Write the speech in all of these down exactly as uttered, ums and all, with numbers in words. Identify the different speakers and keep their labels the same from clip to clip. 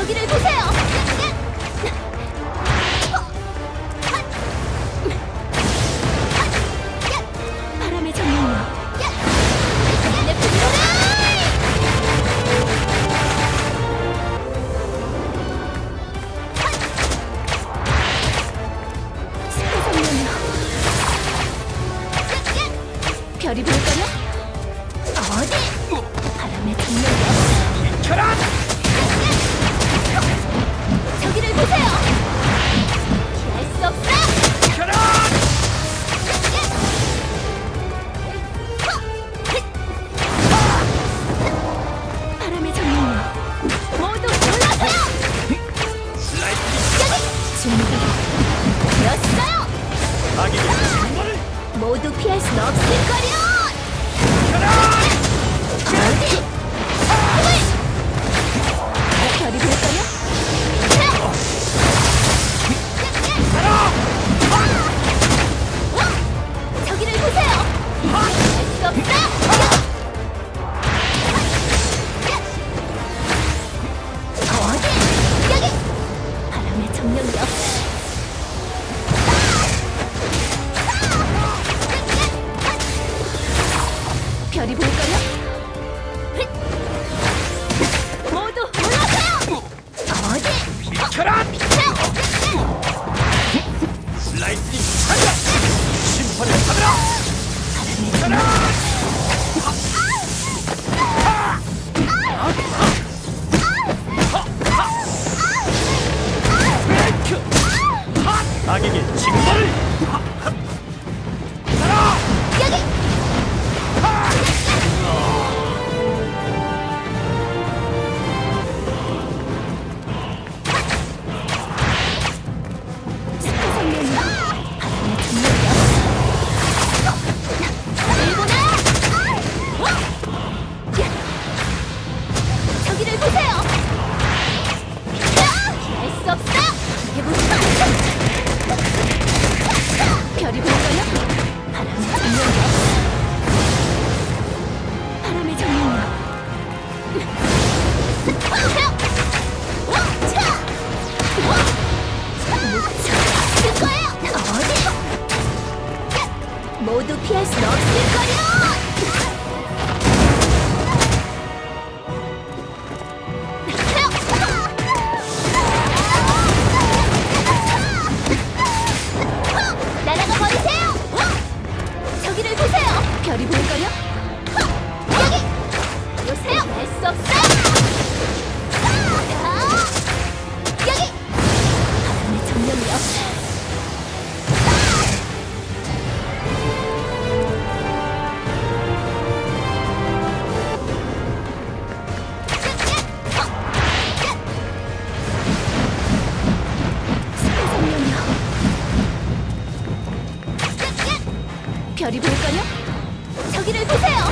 Speaker 1: 저기를 보세요. 바람의 정령이여. 별이 볼까요? 어디? 바람의 정령이여.
Speaker 2: 비켜라!
Speaker 1: 저기를 보세요. 피할 수 없어.
Speaker 2: 비켜라!
Speaker 1: 바람의 정령이여. 모두 올라서요.
Speaker 2: 슬라이딩!
Speaker 1: 여기 준비 되었어요.
Speaker 2: 악의 증거를
Speaker 1: 모두 피할 순 없을 거려.
Speaker 2: 비켜라!
Speaker 1: 어디? 별이 볼까요? 저기를 보세요. 할 수 없어. 어디? 여기. 바람의 정령이여. 별이 볼까요? 모두 올라서요. 어디?
Speaker 2: 비켜라! 슬라이딩! 하자! 심판을 받으라! 비켜라! 악에게 징벌을! 받아라!
Speaker 1: 여기. 저기를 보세요. 피할 수 없어. 해보자. 별이 볼까요? 바람의 정령이여. 바람의 정령이여. 쓸 거예요. 어디? 모두 피할 순 없을 거려. 날아가 버리세요. 저기를 보세요. 별이 볼까요? 여기. 보세요. 할 수 없어. 여기. 바람의 정령이여. 별이 볼까요? 저기를 보세요.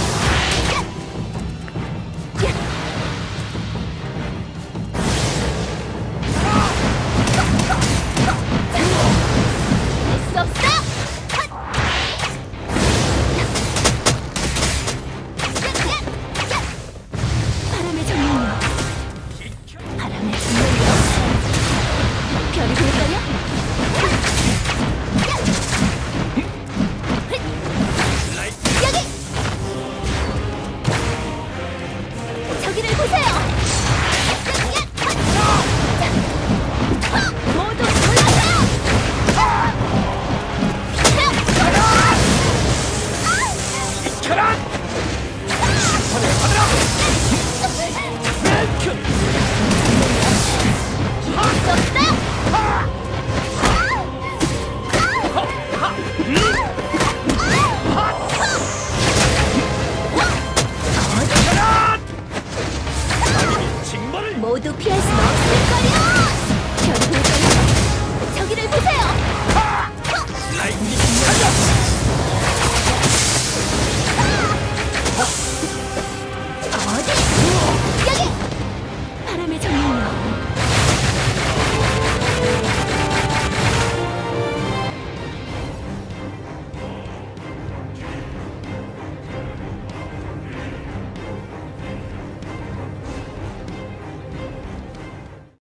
Speaker 1: 할 수 없어. 바람의 정령이여. 바람의 정령이여. 별이 볼까요? 여기! 저기를 보세요! 모두 올라서요!
Speaker 2: 비켜라! 심판을 받으라! 멜큐!
Speaker 1: 피할 수 없어! 모두 피할 수 없어.